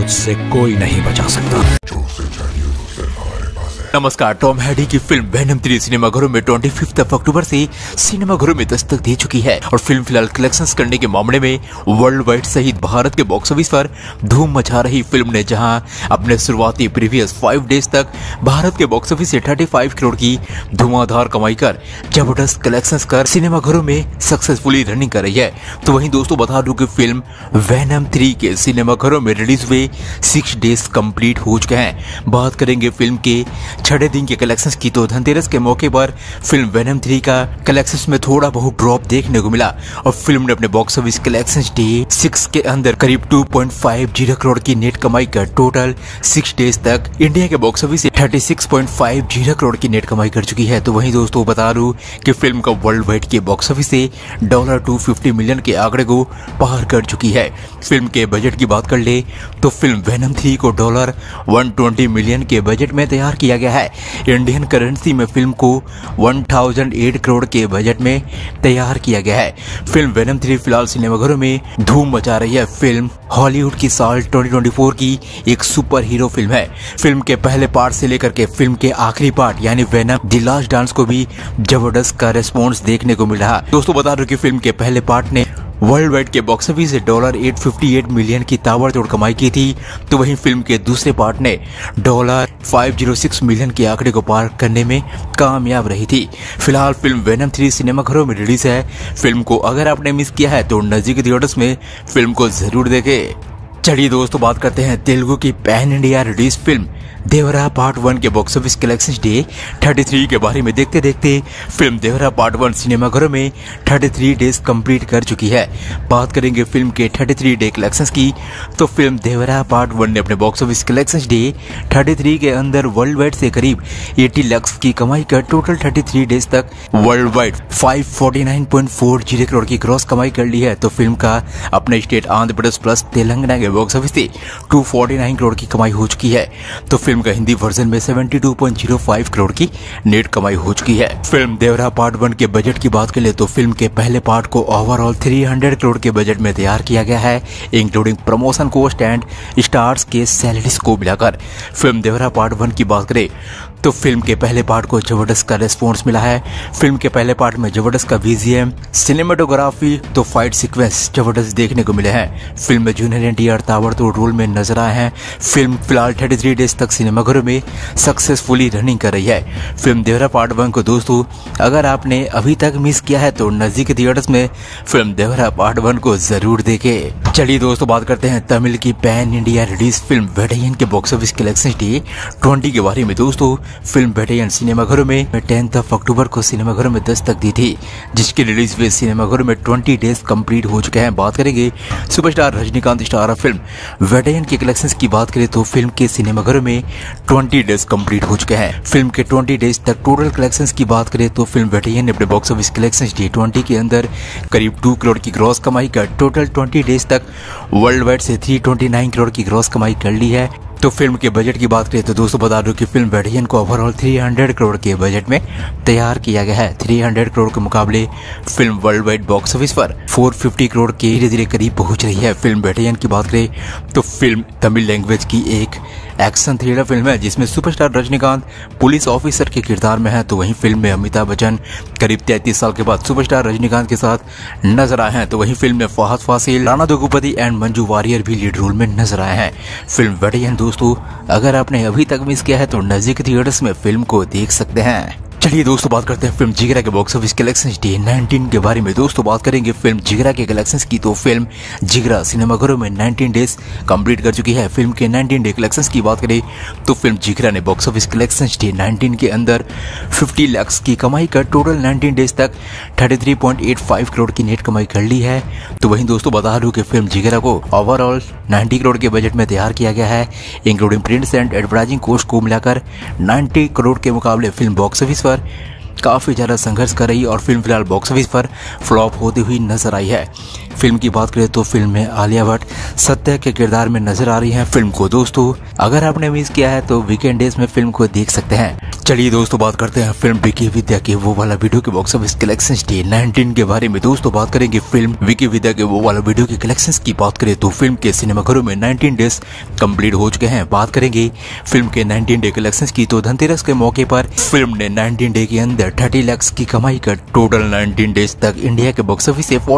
मुझसे कोई नहीं बचा सकता। नमस्कार। टॉम हैडी की फिल्म वेनम 3 सिनेमाघरों में 25 अक्टूबर से सिनेमाघरों में दस्तक दे चुकी है और फिल्म फिलहाल कलेक्शंस करने के मामले में वर्ल्ड वाइड सहित भारत के बॉक्स ऑफिस पर धूम मचा रही फिल्म ने जहां अपने शुरुआती प्रीवियस 5 डेज तक भारत के बॉक्स ऑफिस से 35 करोड़ की धुआंधार कमाई कर जबरदस्त कलेक्शंस कर सिनेमाघरों में सक्सेसफुली रनिंग कर रही है। तो वहीं दोस्तों बता दूं कि फिल्म वेनम 3 के सिनेमाघरों में रिलीज हुए 6 डेज कंप्लीट हो चुके हैं। बात करेंगे फिल्म के छठे दिन के कलेक्शंस की तो धनतेरस के मौके पर फिल्म वेनम 3 का कलेक्शंस में थोड़ा बहुत ड्रॉप देखने को मिला और फिल्म ने अपने बॉक्स ऑफिस कलेक्शंस डे 6 के अंदर करीब 2.50 करोड़ की नेट कमाई कर टोटल 6 डेज तक इंडिया के बॉक्स ऑफिस से 36.50 करोड़ की नेट कमाई कर चुकी है। तो वहीं दोस्तों बता दूं कि फिल्म का वर्ल्ड वाइड के बॉक्स ऑफिस से $250 मिलियन के आंकड़े को पार कर चुकी है। फिल्म के बजट की बात कर ले तो फिल्म वेनम 3 को $120 मिलियन के बजट में तैयार किया गया है। इंडियन करेंसी में फिल्म को 1008 करोड़ के बजट में तैयार किया गया है। फिल्म वेनम 3 फिलहाल सिनेमाघरों में धूम मचा रही है। फिल्म हॉलीवुड की साल 2024 की एक सुपर हीरो फिल्म है। फिल्म के पहले पार्ट से लेकर के फिल्म के आखिरी पार्ट यानी वेनम द लास्ट डांस को भी जबरदस्त का रेस्पॉन्स देखने को मिल रहा है। दोस्तों बता दूं कि फिल्म के पहले पार्ट ने वर्ल्ड वाइड के बॉक्स ऑफिस से $858 मिलियन की ताबड़तोड़ कमाई की थी। तो वहीं फिल्म के दूसरे पार्ट ने $506 मिलियन के आंकड़े को पार करने में कामयाब रही थी। फिलहाल फिल्म वेनम 3 सिनेमाघरों में रिलीज है। फिल्म को अगर आपने मिस किया है तो नजदीकी थिएटर्स में फिल्म को जरूर देखें। चलिए दोस्तों बात करते हैं तेलुगु की pan India release film Devara part 1 के बॉक्स ऑफिस कलेक्शंस डे 33 के बारे में देखते देखते फिल्म देवरा पार्ट 1 सिनेमाघरों में 33 डेज कंप्लीट कर चुकी है। बात करेंगे फिल्म के 33 डे कलेक्शंस की तो फिल्म देवरा पार्ट 1 ने अपने बॉक्स ऑफिस कलेक्शंस डे 33 के अंदर वर्ल्ड वाइड से करीब 80 लाख की कमाई कर टोटल 33 डेज तक वर्ल्ड वाइड 549.40 करोड़ की ग्रॉस कमाई कर ली है। तो फिल्म का अपने स्टेट आंध्र प्रदेश प्लस तेलंगाना के बॉक्स ऑफिस से 249 करोड़ की कमाई हो चुकी है। तो फिल्म का हिंदी वर्जन में 72.05 करोड़ की नेट कमाई हो चुकी है। फिल्म देवरा पार्ट 1 के बजट की बात करें तो फिल्म के पहले पार्ट को ओवरऑल 300 करोड़ के बजट में तैयार किया गया है, including promotion cost and stars के सैलरीज को मिलाकर। फिल्म देवरा पार्ट 1 की बात करें तो फिल्म के पहले पार्ट को जबरदस्त का रेस्पॉन्स मिला है। फिल्म के पहले पार्ट में जबरदस्त का बीजीएम, सिनेमेटोग्राफी तो फाइट सीक्वेंस जबरदस्त देखने को मिले हैं। फिल्म में जूनियर एनटीआर ताबड़तोड़ रोल में नजर आए हैं। फिल्म फिलहाल 33 डेज तक सिनेमाघरों में सक्सेसफुली रनिंग कर रही है। फिल्म देवरा पार्ट 1 को दोस्तों अगर आपने अभी तक मिस किया है तो नजदीकी थिएटर्स में फिल्म देवरा पार्ट 1 को जरूर देखें। चलिए दोस्तों बात करते हैं तमिल की pan India release film Vettaiyan के बॉक्स ऑफिस कलेक्शन डे 20 के बारे में। दोस्तों फिल्म वेटयन सिनेमाघरों में 10 अक्टूबर को सिनेमाघरों में दस्तक दी थी, जिसकी रिलीज हुए सिनेमाघरों में 20 डेज कंप्लीट हो चुके हैं। बात करेंगे superstar Rajinikanth star film Vettaiyan के कलेक्शंस की बात करें तो फिल्म के सिनेमाघरों में 20 डेज कंप्लीट हो चुके हैं। फिल्म के 20 डेज तक टोटल कलेक्शंस की बात करें तो फिल्म वेटयन ने अपने बॉक्स ऑफिस कलेक्शंस डे 20 के अंदर करीब 2 करोड़ की ग्रॉस कमाई कर टोटल 20 डेज तक वर्ल्ड वाइड से 329 करोड़ की ग्रॉस कमाई कर ली है। तो फिल्म के बजट की बात करें तो दोस्तों बता दूं कि फिल्म वेटयन को ओवरऑल 300 करोड़ के बजट में तैयार किया गया है। 300 करोड़ के मुकाबले film world wide box office पर 450 करोड़ के धीरे धीरे करीब पहुंच रही है। फिल्म वेटयन की बात करें तो फिल्म तमिल लैंग्वेज की एक एक्शन थ्रिलर फिल्म है जिसमें सुपरस्टार रजनीकांत पुलिस ऑफिसर के किरदार में है। तो वहीं फिल्म में अमिताभ बच्चन करीब 33 साल के बाद सुपरस्टार रजनीकांत के साथ नजर आए हैं। तो वहीं फिल्म में फहद फासिल, राणा दुग्गुपति एंड मंजू वारियर भी लीड रोल में नजर आए हैं। फिल्म वेटयन दोस्तों अगर आपने अभी तक मिस किया है तो नजदीकी थिएटर्स में फिल्म को देख सकते हैं। चलिए दोस्तों बात करते हैं फिल्म जिगरा के बॉक्स ऑफिस कलेक्शंस डे 19 के बारे में। दोस्तों बात करेंगे फिल्म जिगरा के कलेक्शंस की तो फिल्म जिगरा सिनेमाघरों में 19 डेज कंप्लीट कर चुकी है। फिल्म के 19 डे कलेक्शंस की बात करें तो फिल्म जिगरा ने बॉक्स ऑफिस कलेक्शंस डे 19 के अंदर 50 लाख की कमाई कर टोटल 19 डेज तक 33.85 करोड़ की नेट कमाई कर ली है। तो वहीं दोस्तों बता दूं कि फिल्म जिगरा को ओवरऑल 90 करोड़ के बजट में तैयार किया गया है, including prints and advertising cost को मिलाकर 90 करोड़ के मुकाबले फिल्म बॉक्स ऑफिस पर काफी ज्यादा संघर्ष कर रही और फिल्म फिलहाल बॉक्स ऑफिस पर फ्लॉप होती हुई नजर आई है। फिल्म की बात करें तो फिल्म में आलिया भट्ट सत्या के किरदार में नजर आ रही हैं। फिल्म को दोस्तों अगर आपने मिस किया है तो वीकेंड डेज में फिल्म को देख सकते हैं। चलिए दोस्तों बात करते हैं फिल्म विकी विद्या के वो वाला वीडियो के बॉक्स ऑफिस कलेक्शंस डे 19 के बारे में। दोस्तों बात करेंगे फिल्म विकी विद्या के वो वाला वीडियो के कलेक्शंस की बात करें तो फिल्म के सिनेमाघरों में 19 डेज कंप्लीट हो चुके हैं। बात करेंगे फिल्म के 19 डे कलेक्शंस की तो धनतेरस के मौके पर फिल्म ने 19 डे के अंदर 30 लाख की कमाई कर टोटल 19 डेज तक इंडिया के बॉक्स ऑफिस से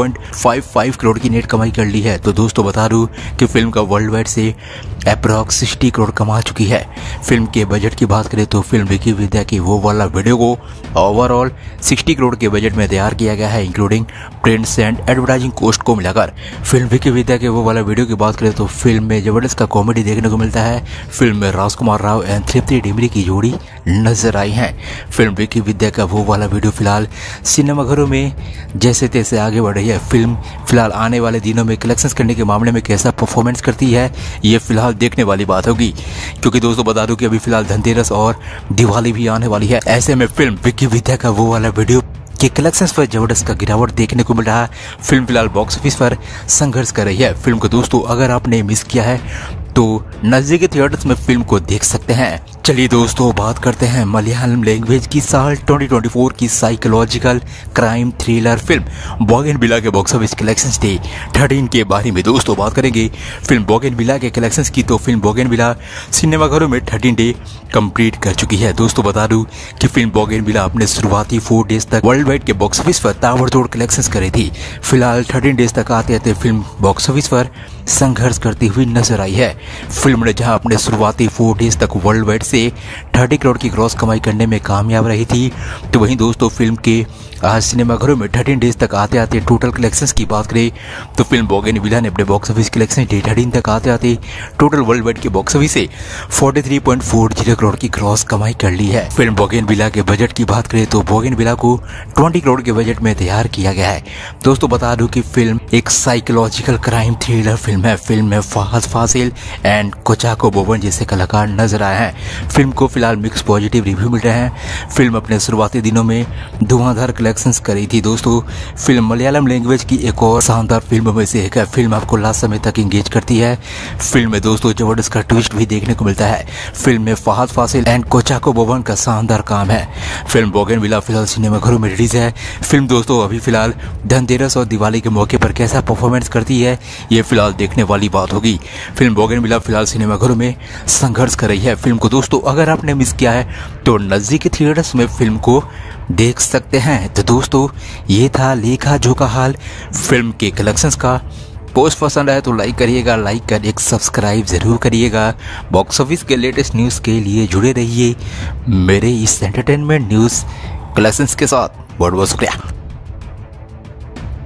42.55 करोड़ की नेट कमाई कर ली है। तो दोस्तों बता दूं कि फिल्म का वर्ल्ड वाइड से अप्रॉक्स 60 करोड़ कमा चुकी है। फिल्म के बजट की बात करें तो फिल्म विकी विद्या की वो वाला वीडियो को ओवरऑल 60 करोड़ के बजट में तैयार किया गया है, including prints and advertising cost को मिलाकर। फिल्म विकी विद्या के वो वाला वीडियो की बात करें तो फिल्म में जबरदस्त का कॉमेडी देखने को मिलता है। फिल्म में राजकुमार राव एंड तृप्ति डिमरी की जोड़ी नजर आई है। फिल्म विकी विद्या का वो वाला वीडियो फिलहाल सिनेमाघरों में जैसे तैसे आगे बढ़ रही है। फिल्म फिलहाल आने वाले दिनों में कलेक्शंस करने के मामले में कैसा परफॉर्मेंस करती है ये फिलहाल देखने वाली बात होगी, क्योंकि दोस्तों बता दूं कि अभी फिलहाल धनतेरस और दिवाली भी आने वाली है। ऐसे में फिल्म विकी विद्या का वो वाला वीडियो के कलेक्शंस पर जबरदस्त का गिरावट देखने को मिल रहा है। फिल्म फिलहाल बॉक्स ऑफिस पर संघर्ष कर रही है। फिल्म को दोस्तों अगर आपने मिस किया है तो नजदीकी थिएटर्स में फिल्म को देख सकते हैं। चलिए दोस्तों बात करते हैं मलयालम लैंग्वेज की साल 2024 की psychological crime thriller film Bougainvillea के बॉक्स ऑफिस कलेक्शंस डे 13 के बारे में। दोस्तों बात करेंगे फिल्म बोगनविला के कलेक्शंस की तो फिल्म बोगनविला सिनेमाघरों में 13 डे कंप्लीट कर चुकी है। दोस्तों बता दूं कि फिल्म बोगनविला अपने शुरुआती 4 डेज तक वर्ल्ड वाइड के बॉक्स ऑफिस पर ताबड़तोड़ कलेक्शंस करी थी। फिलहाल 13 डेज तक आते आते फिल्म बॉक्स ऑफिस पर संघर्ष करती हुई नजर आई है। फिल्म ने जहां अपने शुरुआती 4 डेज तक वर्ल्ड वाइड से 30 करोड़ की ग्रॉस कमाई करने में कामयाब रही थी, तो वहीं दोस्तों फिल्म के आज सिनेमाघरों में 13 डेज तक आते आते टोटल कलेक्शंस की बात करें तो फिल्म बोगनविला ने अपने बॉक्स ऑफिस कलेक्शन डे 13 तक आते आते टोटल वर्ल्ड वाइड के बॉक्स ऑफिस से 43.40 करोड़ की ग्रॉस कमाई कर ली है। फिल्म बोगनविला के बजट की बात करें तो बोगनविला को 20 करोड़ के बजट में तैयार किया गया है। दोस्तों बता दूं कि फिल्म एक साइकोलॉजिकल क्राइम थ्रिलर फिल्म है। फिल्म में फहद फासिल एंड कोचाको बोबन जैसे कलाकार नजर आए हैं। फिल्म को फिलहाल मिक्स पॉजिटिव रिव्यू मिल रहे हैं। फिल्म अपने शुरुआती दिनों में धुआंधार कलेक्शंस करी थी। दोस्तों फिल्म मलयालम लैंग्वेज की एक और शानदार फिल्म में से एक है। फिल्म आपको लास्ट समय तक एंगेज करती है। फिल्म में दोस्तों जबरदस्त का ट्विस्ट भी देखने को मिलता है। फिल्म में फहद फासिल एंड कोचाको बोबन का शानदार काम है। फिल्म बोगनविला फिलहाल सिनेमाघरों में रिलीज है। फिल्म दोस्तों अभी फिलहाल धनतेरस और दिवाली के मौके पर कैसा परफॉर्मेंस करती है ये फिलहाल देखने वाली बात होगी। फिल्म बोगनविला फिलहाल सिनेमाघरों में संघर्ष कर रही है। फिल्म को दोस्तों अगर आपने मिस किया है तो नजदीकी थिएटर्स में फिल्म को देख सकते हैं। तो दोस्तों ये था लेखा जोखा हाल फिल्म के कलेक्शंस का। पोस्ट पसंद आए तो लाइक करिएगा, लाइक कर एक सब्सक्राइब जरूर करिएगा। बॉक्स ऑफिस के लेटेस्ट न्यूज़ के लिए जुड़े रहिए मेरे इस एंटरटेनमेंट न्यूज़ कलेक्शंस के साथ। बहुत बहुत शुक्रिया।